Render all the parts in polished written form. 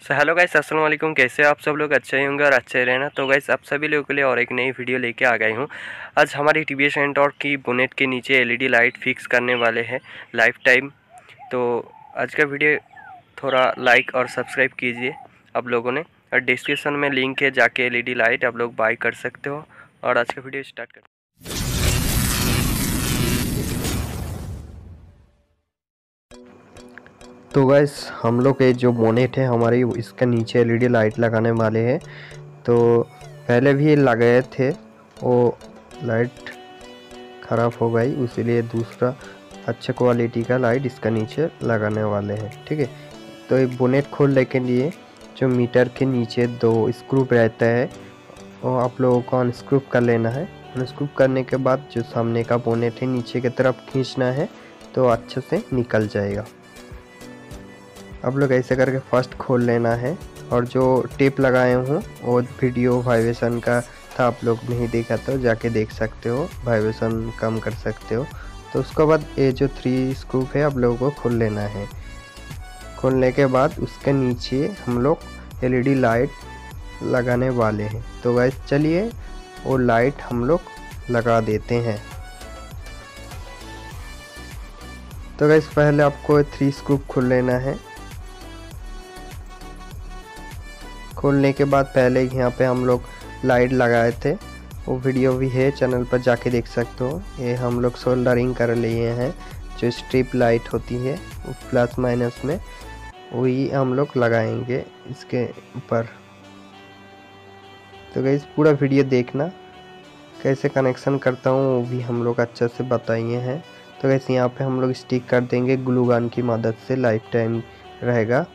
Hello guys, अस्सलाम वालेकुम। कैसे हो आप सब लोग? अच्छे ही होंगे और अच्छे ही रहना। तो गाइस, आप सभी लोगों के लिए और एक नई वीडियो लेके आ गई हूँ। आज हमारी टीवीएस एंटॉर्क की बोनेट के नीचे एलईडी लाइट फिक्स करने वाले हैं लाइफ टाइम। तो आज का वीडियो थोड़ा लाइक और सब्सक्राइब कीजिए आप लोगों ने, और डिस्क्रिप्शन में लिंक है, जाके एलईडी लाइट आप लोग बाई कर सकते हो। और आज का वीडियो स्टार्ट करते हैं। तो गैस, हम लोग के जो बोनेट है हमारी, इसका नीचे एलईडी लाइट लगाने वाले हैं। तो पहले भी लगाए थे, वो लाइट ख़राब हो गई, इसीलिए दूसरा अच्छे क्वालिटी का लाइट इसका नीचे लगाने वाले हैं। ठीक है, तो ये बोनेट खोलने के लिए जो मीटर के नीचे 2 स्क्रू रहता है, वो आप लोगों को अनस्क्रू कर लेना है। अनस्क्रू करने के बाद जो सामने का बोनेट है नीचे की तरफ खींचना है, तो अच्छे से निकल जाएगा। आप लोग ऐसे करके फर्स्ट खोल लेना है। और जो टेप लगाए हूँ वो वीडियो वाइब्रेशन का था, आप लोग नहीं देखा तो जाके देख सकते हो, वाइब्रेशन कम कर सकते हो। तो उसके बाद ये जो 3 स्क्रू है आप लोगों को खोल लेना है। खोलने के बाद उसके नीचे हम लोग एलईडी लाइट लगाने वाले हैं। तो गाइस चलिए वो लाइट हम लोग लगा देते हैं। तो गाइस पहले आपको 3 स्क्रू खोल लेना है। खोलने के बाद पहले यहाँ पे हम लोग लाइट लगाए थे, वो वीडियो भी है, चैनल पर जाके देख सकते हो। ये हम लोग सोल्डरिंग कर लिए हैं, जो स्ट्रिप लाइट होती है वो प्लस माइनस में, वही हम लोग लगाएंगे इसके ऊपर। तो गाइस पूरा वीडियो देखना, कैसे कनेक्शन करता हूँ वो भी हम लोग अच्छे से बताइए हैं। तो गाइस यहाँ पे हम लोग स्टिक कर देंगे ग्लू गन की मदद से, लाइफ टाइम रहेगा।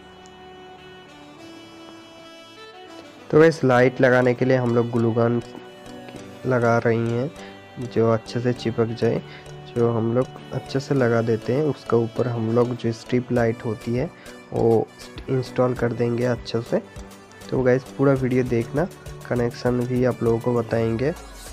तो इस लाइट लगाने के लिए हम लोग ग्लू गन लगा रही हैं, जो अच्छे से चिपक जाए, जो हम लोग अच्छे से लगा देते हैं। उसके ऊपर हम लोग जो स्ट्रिप लाइट होती है वो इंस्टॉल कर देंगे अच्छे से। तो गाइस पूरा वीडियो देखना, कनेक्शन भी आप लोगों को बताएंगे।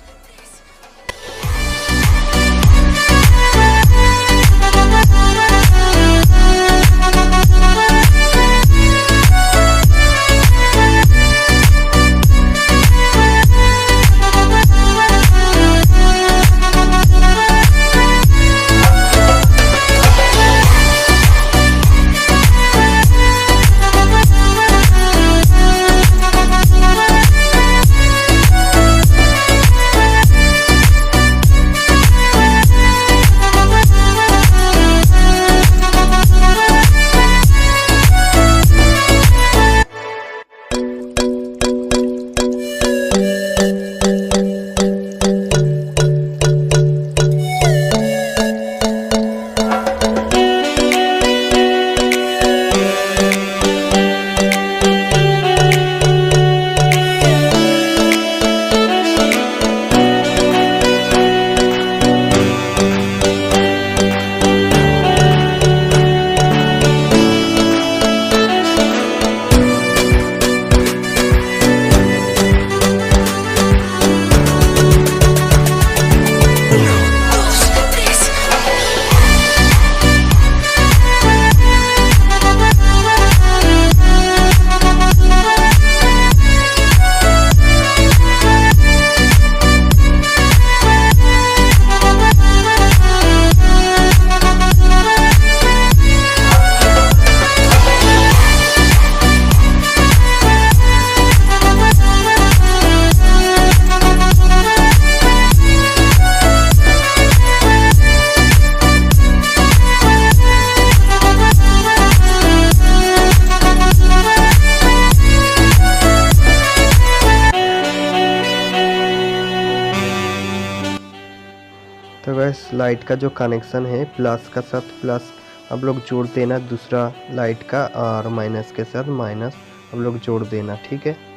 तो बस लाइट का जो कनेक्शन है प्लस का साथ प्लस आप लोग जोड़ देना, दूसरा लाइट का, और माइनस के साथ माइनस आप लोग जोड़ देना। ठीक है,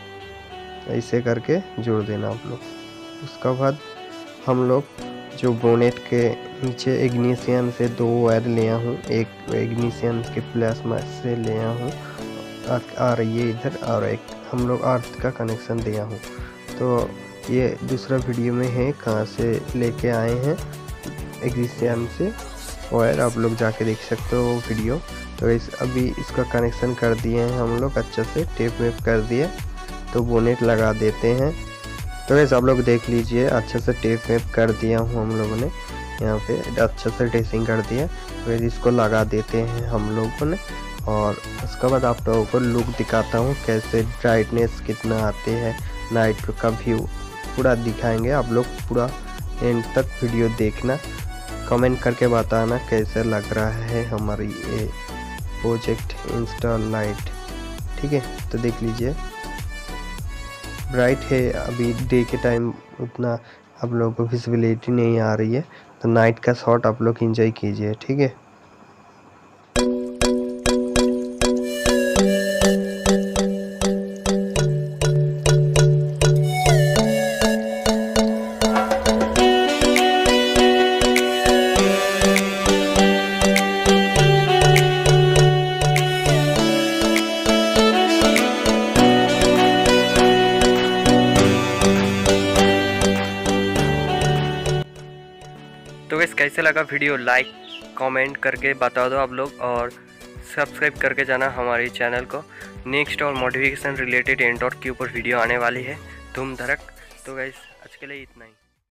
ऐसे करके जोड़ देना आप लोग। उसका बाद हम लोग जो बोनेट के नीचे इग्निशियन से 2 वायर लिया हूँ, एक इग्निशियन के प्लस से लिया हूँ आ रही है इधर, और एक हम लोग अर्थ का कनेक्शन दिया हूँ। तो ये दूसरा वीडियो में है, कहाँ से लेके आए हैं इग्निशियन से वायर, आप लोग जाके देख सकते हो वीडियो। तो तो इस अभी इसका कनेक्शन कर दिए हैं हम लोग, अच्छे से टेप वेप कर दिए। तो बोनेट लगा देते हैं। तो वैसे आप लोग देख लीजिए, अच्छे से टेप वेप कर दिया हूँ हम लोगों ने, यहाँ पे अच्छे से ड्रेसिंग कर दिया। फिर इसको लगा देते हैं हम लोगों ने। और उसके बाद आप लोगों को लुक दिखाता हूँ कैसे ब्राइटनेस कितना आते हैं, नाइट का व्यू पूरा दिखाएंगे। आप लोग पूरा एंड तक वीडियो देखना, कमेंट करके बताना कैसे लग रहा है हमारी ये प्रोजेक्ट इंस्टॉल लाइट। ठीक है, तो देख लीजिए ब्राइट है। अभी डे के टाइम उतना आप लोगों को विजिबिलिटी नहीं आ रही है, तो नाइट का शॉट आप लोग एंजॉय कीजिए। ठीक है, तो गाइस कैसे लगा वीडियो, लाइक कमेंट करके बता दो आप लोग, और सब्सक्राइब करके जाना हमारे चैनल को। नेक्स्ट और मॉडिफिकेशन रिलेटेड एंड्रॉइड के ऊपर वीडियो आने वाली है धूम धड़क। तो गाइस आज के लिए इतना ही।